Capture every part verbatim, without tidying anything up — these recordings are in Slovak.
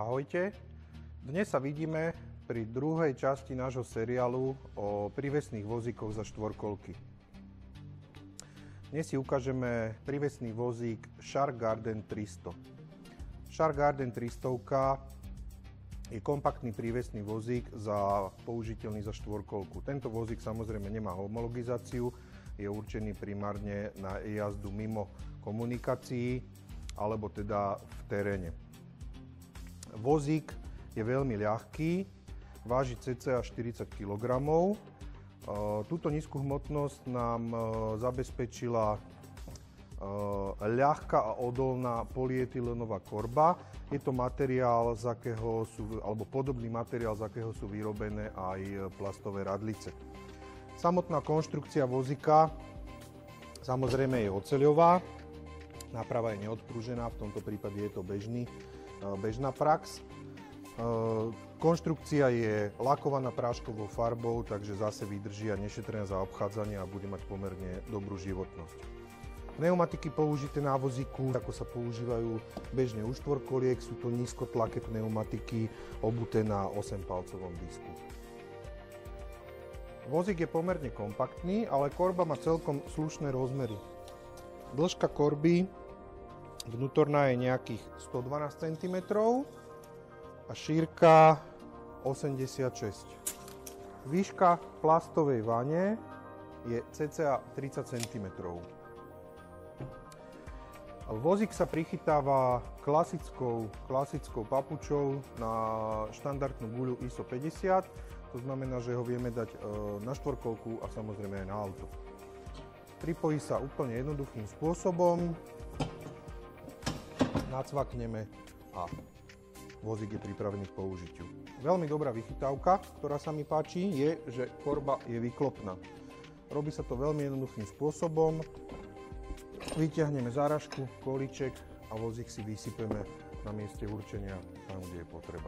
Ahojte, dnes sa vidíme pri druhej časti nášho seriálu o prívesných vozíkoch za štvorkolky. Dnes si ukážeme prívesný vozík Shark Garden tristo. Shark Garden tristo je kompaktný prívesný vozík za použiteľný za štvorkolku. Tento vozík samozrejme nemá homologizáciu, je určený primárne na jazdu mimo komunikácií alebo teda v teréne. Vozík je veľmi ľahký, váži cca štyridsať kilogramov. Túto nízku hmotnosť nám zabezpečila ľahká a odolná polyetylenová korba. Je to materiál, z akého sú, alebo podobný materiál, z akého sú vyrobené aj plastové radlice. Samotná konštrukcia vozíka samozrejme je oceľová, náprava je neodpružená, v tomto prípade je to bežný, bežná prax. Konštrukcia je lakovaná práškovou farbou, takže zase vydrží a nešetrená za obchádzanie a bude mať pomerne dobrú životnosť. Pneumatiky použité na vozíku, ako sa používajú bežne u štvorkoliek, sú to nízkotlaké pneumatiky obuté na osemipalcovom disku. Vozík je pomerne kompaktný, ale korba má celkom slušné rozmery. Dĺžka korby vnútorná je nejakých stodvanásť centimetrov a šírka osemdesiatšesť. Výška plastovej vane je cca tridsať centimetrov. Vozík sa prichytáva klasickou, klasickou papučou na štandardnú guľu í es o päťdesiat, to znamená, že ho vieme dať na štvorkolku a samozrejme aj na auto. Pripojí sa úplne jednoduchým spôsobom, nacvakneme a vozík je pripravený k použitiu. Veľmi dobrá vychytávka, ktorá sa mi páči, je, že korba je vyklopná. Robí sa to veľmi jednoduchým spôsobom. Vyťahneme záražku, kolíček a vozík si vysypeme na mieste určenia tam, kde je potreba.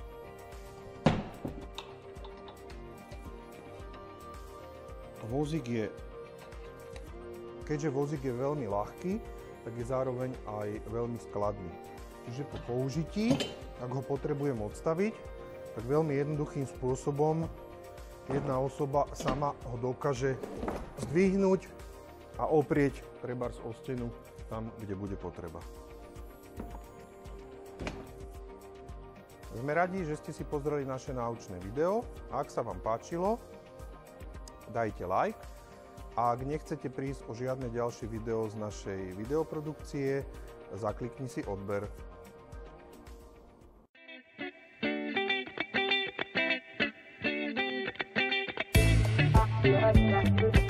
Vozík je, keďže vozík je veľmi ľahký, tak je zároveň aj veľmi skladný. Čiže po použití, ak ho potrebujem odstaviť, tak veľmi jednoduchým spôsobom jedna osoba sama ho dokáže zdvihnúť a oprieť trebárs o stenu tam, kde bude potreba. Sme radi, že ste si pozreli naše náučné video. Ak sa vám páčilo, dajte like. A ak nechcete prísť o žiadne ďalšie video z našej videoprodukcie, zaklikni si odber. Thank you.